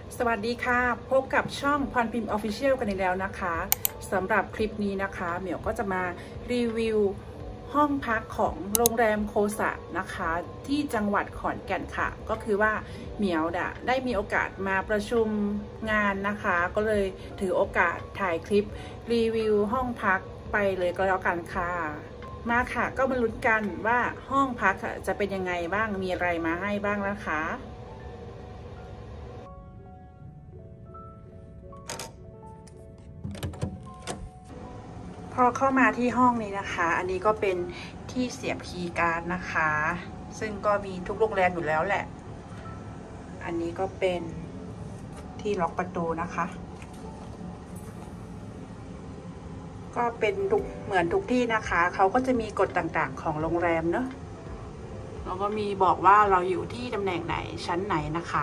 สวัสดีค่ะพบกับช่องพรพิมพ์ Official กันอีกแล้วนะคะสำหรับคลิปนี้นะคะเหมียวก็จะมารีวิวห้องพักของโรงแรมโคสะนะคะที่จังหวัดขอนแก่นค่ะก็คือว่าเหมียวได้มีโอกาสมาประชุมงานนะคะก็เลยถือโอกาสถ่ายคลิปรีวิวห้องพักไปเลยก็แล้วกันค่ะมาค่ะก็มาลุ้นกันว่าห้องพักจะเป็นยังไงบ้างมีอะไรมาให้บ้างนะคะพอเข้ามาที่ห้องนี้นะคะอันนี้ก็เป็นที่เสียบคีย์การ์ดนะคะซึ่งก็มีทุกโรงแรมอยู่แล้วแหละอันนี้ก็เป็นที่ล็อกประตูนะคะก็เป็นเหมือนทุกที่นะคะเขาก็จะมีกฎต่างๆของโรงแรมเนอะแล้วก็มีบอกว่าเราอยู่ที่ตำแหน่งไหนชั้นไหนนะคะ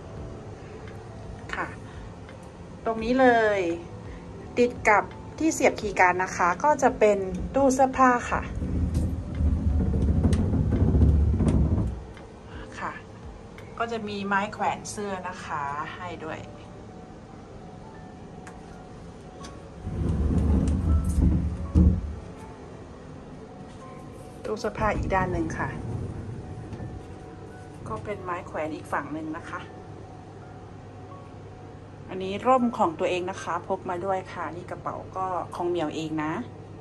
ค่ะตรงนี้เลยติดกับที่เสียบคีย์การ์ดนะคะก็จะเป็นตู้เสื้อผ้าค่ะค่ะก็จะมีไม้แขวนเสื้อนะคะให้ด้วยตู้เสื้อผ้าอีกด้านหนึ่งค่ะก็เป็นไม้แขวนอีกฝั่งหนึ่งนะคะอันนี้ร่มของตัวเองนะคะพกมาด้วยค่ะนี่กระเป๋าก็ของเหมียวเองนะ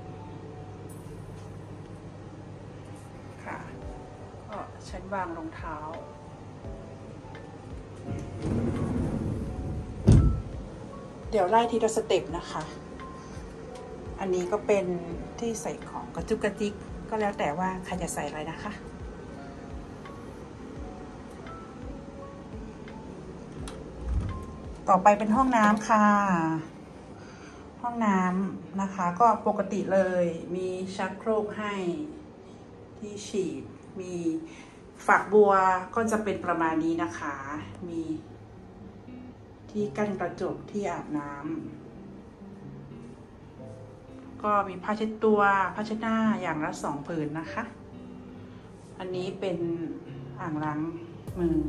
ค่ะก็ชั้นวางรองเท้าเดี๋ยวไล่ทีละสเต็ปนะคะอันนี้ก็เป็นที่ใส่ของกระจุกกระจิกก็แล้วแต่ว่าใครจะใส่อะไรนะคะต่อไปเป็นห้องน้ำค่ะห้องน้ำนะคะก็ปกติเลยมีชักโครกให้ที่ฉีดมีฝักบัวก็จะเป็นประมาณนี้นะคะมีที่กั้นกระจกที่อาบน้ำก็มีผ้าเช็ดตัวผ้าเช็ดหน้าอย่างละ2 ผืนนะคะอันนี้เป็นอ่างล้างมือ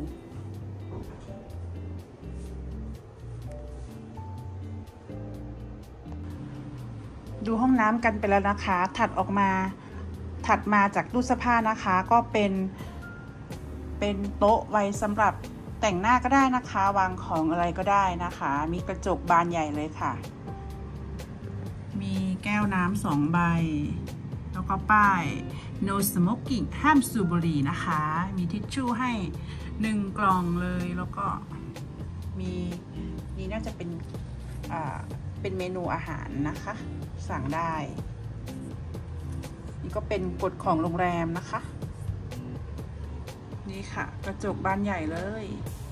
ดูห้องน้ำกันไปแล้วนะคะถัดมาจากตู้เสื้อผ้านะคะก็เป็นโต๊ะไว้สำหรับแต่งหน้าก็ได้นะคะวางของอะไรก็ได้นะคะมีกระจกบานใหญ่เลยค่ะมีแก้วน้ำ2 ใบแล้วก็ป้าย no smoking ห้ามสูบบุหรี่นะคะมีทิชชู่ให้1 กล่องเลยแล้วก็มีนี่น่าจะเป็นเมนูอาหารนะคะสั่งได้นี่ก็เป็นกฎของโรงแรมนะคะนี่ค่ะกระจกบานใหญ่เลย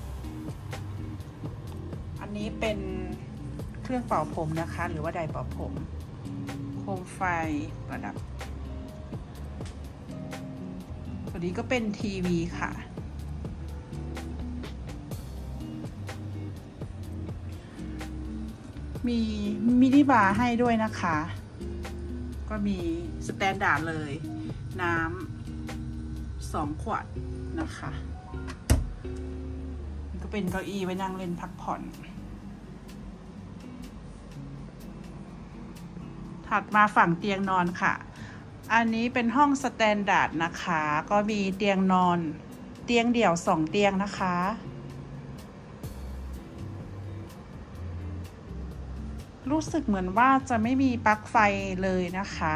อันนี้เป็นเครื่องเป่าผมนะคะหรือว่าไดร์เป่าผมโคมไฟประดับตัวนี้ก็เป็นทีวีค่ะมีมินิบาร์ให้ด้วยนะคะก็มีสแตนดาร์ดเลยน้ำ2 ขวดนะคะก็เป็นเก้าอี้ไว้นั่งเล่นพักผ่อนถัดมาฝั่งเตียงนอนค่ะอันนี้เป็นห้องสแตนดาร์ดนะคะก็มีเตียงนอนเตียงเดี่ยว2 เตียงนะคะรู้สึกเหมือนว่าจะไม่มีปลั๊กไฟเลยนะคะ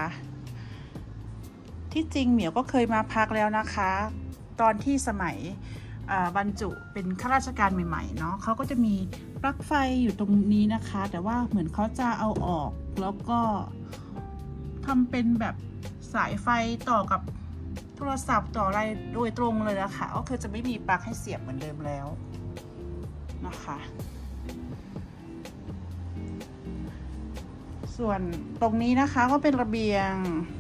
ที่จริงเหมียวก็เคยมาพักแล้วนะคะตอนที่สมัยบรรจุเป็นข้าราชการใหม่ๆเนาะเขาก็จะมีปลั๊กไฟอยู่ตรงนี้นะคะแต่ว่าเหมือนเขาจะเอาออกแล้วก็ทำเป็นแบบสายไฟต่อกับโทรศัพท์ต่ออะไรโดยตรงเลยนะคะก็คือจะไม่มีปลั๊กให้เสียบเหมือนเดิมแล้วนะคะส่วนตรงนี้นะคะก็เป็นระเบียง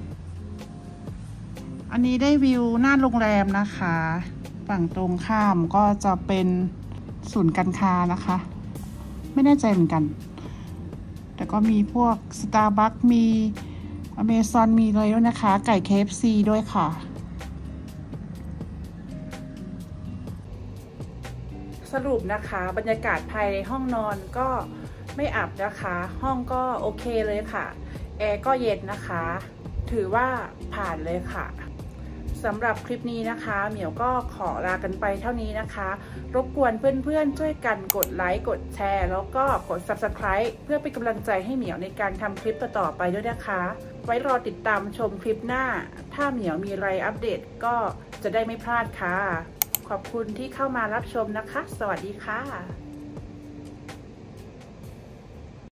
อันนี้ได้วิวหน้าโรงแรมนะคะฝั่งตรงข้ามก็จะเป็นศูนย์การค้านะคะไม่แน่ใจเหมือนกันแต่ก็มีพวก Starbucks มี Amazon มีเลยด้วยนะคะไก่ KFC ด้วยค่ะสสรุปนะคะบรรยากาศภายในห้องนอนก็ไม่อับนะคะห้องก็โอเคเลยค่ะแอร์ก็เย็นนะคะถือว่าผ่านเลยค่ะสำหรับคลิปนี้นะคะเหมียวก็ขอลากันไปเท่านี้นะคะรบกวนเพื่อนๆช่วยกันกดไลค์กดแชร์แล้วก็กด Subscribe เพื่อเป็นกำลังใจให้เหมียวในการทำคลิปต่อๆไปด้วยนะคะไว้รอติดตามชมคลิปหน้าถ้าเหมียวมีอะไรอัปเดตก็จะได้ไม่พลาดค่ะขอบคุณที่เข้ามารับชมนะคะสวัสดีค่ะ